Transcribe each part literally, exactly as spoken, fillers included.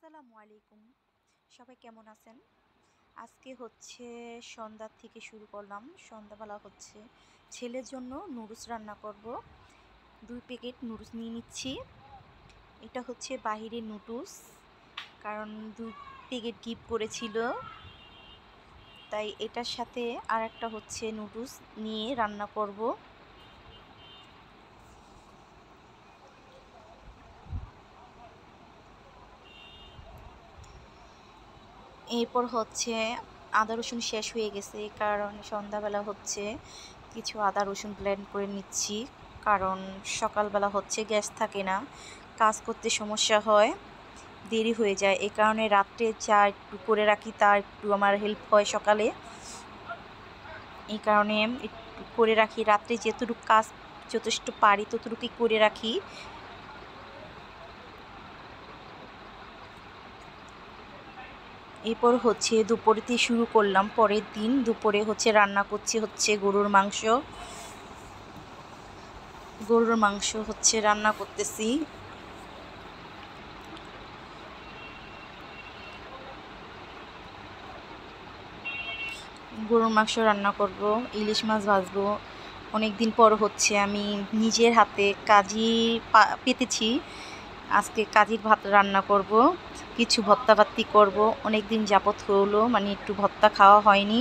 আসসালামু আলাইকুম। সবাই কেমন আছেন? আজকে হচ্ছে সন্ধ্যা থেকে শুরু করলাম। সন্ধ্যাবেলা হচ্ছে ছেলের জন্য নুডলস রান্না করব। দুই প্যাকেট নুডলস নিয়ে নিচ্ছি। এটা হচ্ছে বাহিরের নুডলস, কারণ দুই প্যাকেট গিফট করেছিল, তাই এটার সাথে আর একটা হচ্ছে নুডলস নিয়ে রান্না করব। এরপর হচ্ছে আদা রসুন শেষ হয়ে গেছে, কারণ সন্ধ্যাবেলা হচ্ছে কিছু আদা রসুন ব্লেন্ড করে নিচ্ছি, কারণ সকালবেলা হচ্ছে গ্যাস থাকে না, কাজ করতে সমস্যা হয়, দেরি হয়ে যায়। এই কারণে রাত্রে চা একটু করে রাখি, তা একটু আমার হেল্প হয় সকালে। এই কারণে একটু করে রাখি, রাত্রে যেটুকু কাজ যথেষ্ট পারি ততটুকুই করে রাখি। এরপর হচ্ছে দুপুরেতে শুরু করলাম। পরের দিন দুপুরে হচ্ছে রান্না করছি হচ্ছে গরুর মাংস। গরুর মাংস হচ্ছে রান্না করতেছি। গরুর মাংস রান্না করব, ইলিশ মাছ ভাজবো। অনেক দিন পর হচ্ছে আমি নিজের হাতে কাজি পেতেছি, আজকে কাজির ভাত রান্না করব, কিছু ভর্তা বাত্তি করব। অনেক দিন যাবত হলো মানে একটু ভর্তা খাওয়া হয়নি।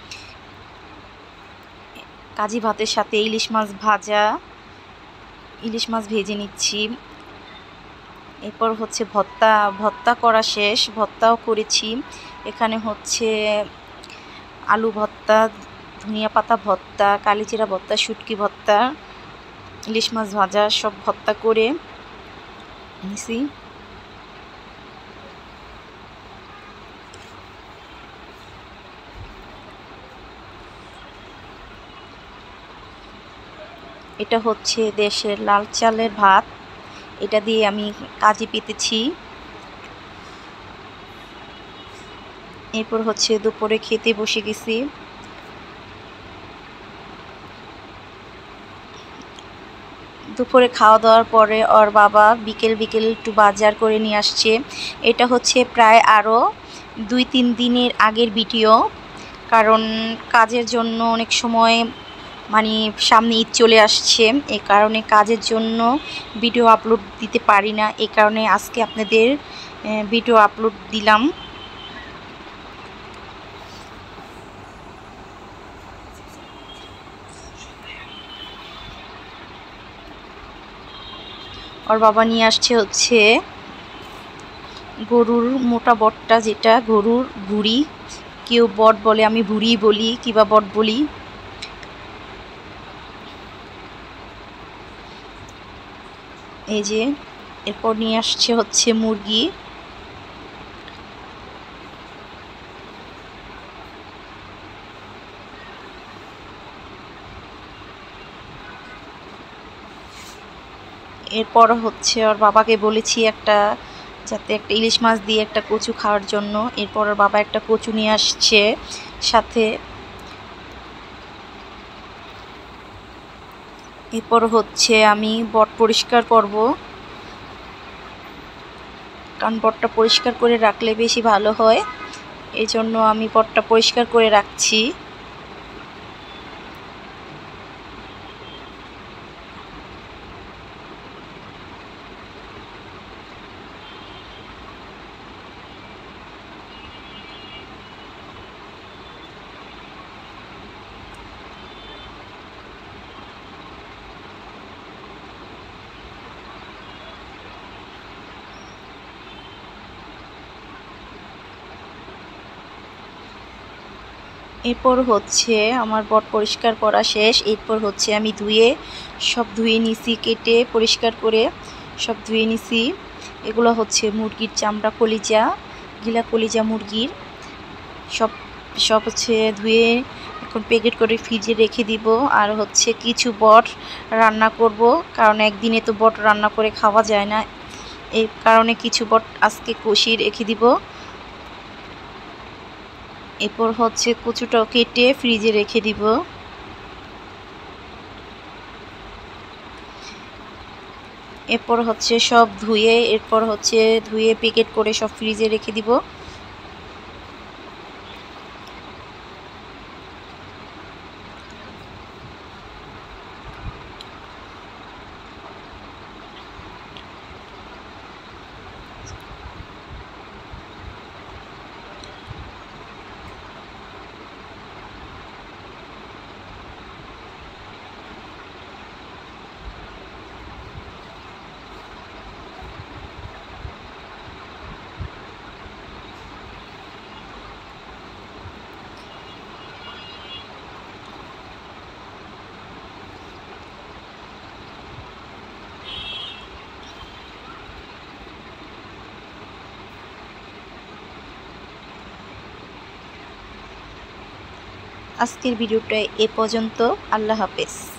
কাজি ভাতের সাথে ইলিশ মাছ ভাজা, ইলিশ মাছ ভেজে নিচ্ছি। এরপর হচ্ছে ভর্তা ভর্তা করা শেষ, ভর্তাও করেছি। এখানে হচ্ছে আলু ভর্তা, ধনিয়া পাতা ভর্তা, কালিজিরা ভর্তা, শুটকি ভর্তা, ইলিশ মাছ ভাজা সব ভর্তা করে নিছি। এটা হচ্ছে দেশের লাল চালের ভাত, এটা দিয়ে আমি কাজি পেতেছি। এরপর হচ্ছে দুপুরে খেতে বসে গেছি। দুপুরে খাওয়া দাওয়ার পরে ওর বাবা বিকেল বিকেল একটু বাজার করে নিয়ে আসছে। এটা হচ্ছে প্রায় আরও দুই তিন দিনের আগের ভিডিও, কারণ কাজের জন্য অনেক সময় মানে সামনে ঈদ চলে আসছে, এই কারণে কাজের জন্য ভিডিও আপলোড দিতে পারি না। এই কারণে আজকে আপনাদের ভিডিও আপলোড দিলাম। ওর বাবা নিয়ে আসছে হচ্ছে গরুর মোটা বটটা, যেটা গরুর ভুঁড়ি, কেউ বট বলে, আমি ভুঁড়ি বলি কিবা বট বলি। এই যে এরপর নিয়ে আসছে হচ্ছে মুরগি। এরপর হচ্ছে ওর বাবাকে বলেছি একটা যাতে একটা ইলিশ মাছ দিয়ে একটা কচু খাওয়ার জন্য। এরপর ওর বাবা একটা কচু নিয়ে আসছে সাথে। এরপর হচ্ছে আমি বট পরিষ্কার করব, কারণ বটটা পরিষ্কার করে রাখলে বেশি ভালো হয়, এই জন্য আমি বটটা পরিষ্কার করে রাখছি। এরপর হচ্ছে আমার বট পরিষ্কার করা শেষ। এরপর হচ্ছে আমি ধুয়ে সব ধুয়ে নিছি, কেটে পরিষ্কার করে সব ধুয়ে নিছি। এগুলো হচ্ছে মুরগির চামড়া, কলিজা, গিলা কলিজা মুরগির, সব সব হচ্ছে ধুয়ে এখন প্যাকেট করে ফ্রিজে রেখে দিব। আর হচ্ছে কিছু বট রান্না করব, কারণ একদিনে তো বট রান্না করে খাওয়া যায় না, এই কারণে কিছু বট আজকে কষিয়ে রেখে দিব। এরপর হচ্ছে কচুটাও কেটে ফ্রিজে রেখে দিব। এরপর হচ্ছে সব ধুয়ে এরপর হচ্ছে ধুয়ে প্যাকেট করে সব ফ্রিজে রেখে দিব। আজকের ভিডিওটা এ পর্যন্ত। আল্লাহ হাফেজ।